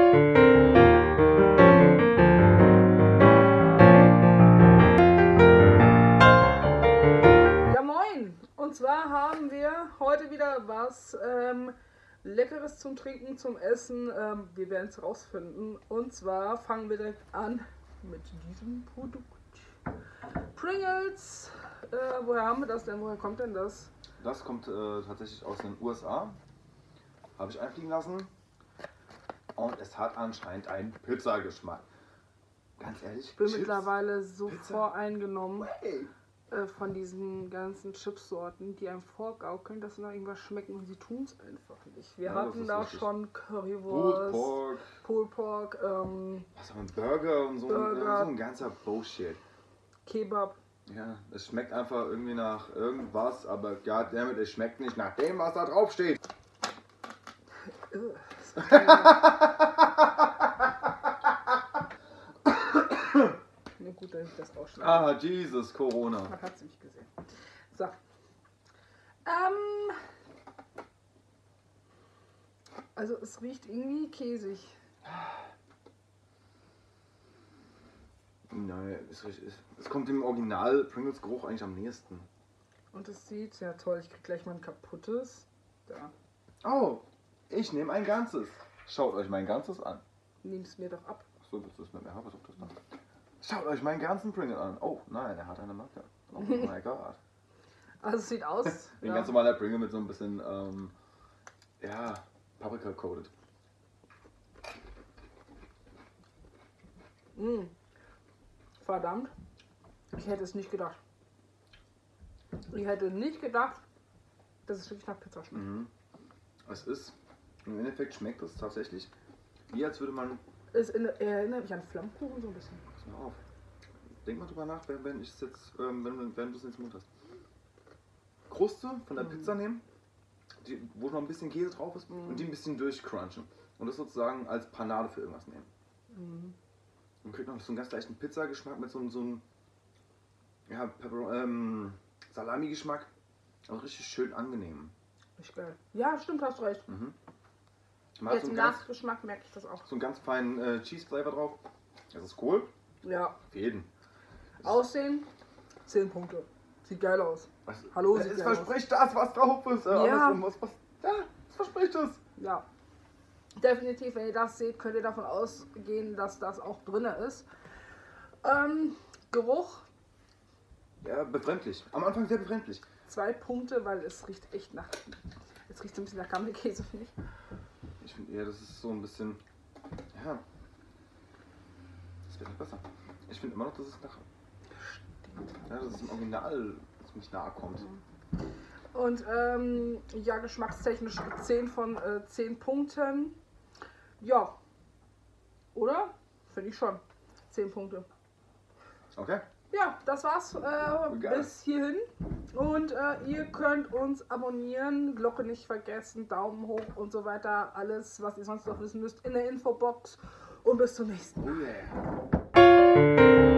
Ja, moin! Und zwar haben wir heute wieder was Leckeres zum Trinken, zum Essen. Wir werden es rausfinden. Und zwar fangen wir direkt an mit diesem Produkt. Pringles. Woher haben wir das denn? Woher kommt denn das? Das kommt tatsächlich aus den USA. Habe ich einfliegen lassen. Und es hat anscheinend einen Pizzageschmack. Ganz ehrlich, Ich bin Chips, mittlerweile so Pizza? voreingenommen Hey. von diesen ganzen Chipsorten, die einem vorgaukeln, dass sie nach irgendwas schmecken und sie tun es einfach nicht. Wir Ja, das hatten ist da richtig. schon Pulled Currywurst, Pork, Pulled Pork, was haben wir, Burger und so, Burger. so ein ganzer Bullshit. Kebab. Ja, es schmeckt einfach irgendwie nach irgendwas, aber goddammit, es schmeckt nicht nach dem, was da drauf steht. Na gut, dass ich das ausschneide. Ah, Jesus, Corona. Man hat es nicht gesehen. So. Also es riecht irgendwie käsig. Nein, es kommt dem Original Pringles Geruch eigentlich am nächsten. Und es sieht, ja toll, ich krieg gleich mal ein kaputtes. Da. Oh, ich nehme ein ganzes. Schaut euch mein ganzes an. Nimm es mir doch ab. Achso, das ist mit mehr Haferfrucht das da. Schaut euch meinen ganzen Pringle an. Oh nein, er hat eine Macke. Oh mein Gott. Also es sieht aus. Wie ein ganz normaler Pringle mit so ein bisschen, ja, Paprika coated. Verdammt. Ich hätte es nicht gedacht. Ich hätte nicht gedacht, dass es wirklich nach Pizza schmeckt. Es ist, im Endeffekt schmeckt es tatsächlich, wie als würde man, Es erinnert mich an Flammkuchen so ein bisschen. pass mal auf, denk mal drüber nach, wenn ich es jetzt, wenn du es ins Mund hast. Kruste von der Pizza nehmen, wo noch ein bisschen Käse drauf ist und die ein bisschen durchcrunchen. Und das sozusagen als Panade für irgendwas nehmen. Und kriegt noch so einen ganz leichten Pizzageschmack mit so einem ja, Salami-Geschmack. Also richtig schön angenehm. Nicht geil. Ja, stimmt, hast recht. Man hat Jetzt so im einen, ganz, Nachgeschmack merke ich das auch. so einen ganz feinen Cheese-Flavor drauf. Das ist cool. Ja. Auf jeden. Aussehen, 10 Punkte. Sieht geil aus. Hallo, sieht es geil aus. verspricht das, was drauf ist. Ja. Es verspricht es. Ja. Definitiv, wenn ihr das seht, könnt ihr davon ausgehen, dass das auch drin ist. Geruch, Ja, befremdlich. Am Anfang sehr befremdlich. 2 Punkte, weil es riecht echt nach. Es riecht so ein bisschen nach Gammelkäse, finde ich. Ich finde eher, das ist so ein bisschen. Ja. Das wird nicht besser. Ich finde immer noch, dass es nach. Ja, dass es im Original ziemlich nahe kommt. Und ja, geschmackstechnisch 10 von 10 Punkten. Ja. Oder? Finde ich schon. 10 Punkte. Okay. Ja, das war's Geil. bis hierhin. Und ihr könnt uns abonnieren, Glocke nicht vergessen, Daumen hoch und so weiter. Alles, was ihr sonst noch wissen müsst, in der Infobox. Und bis zum nächsten Mal. Oh yeah.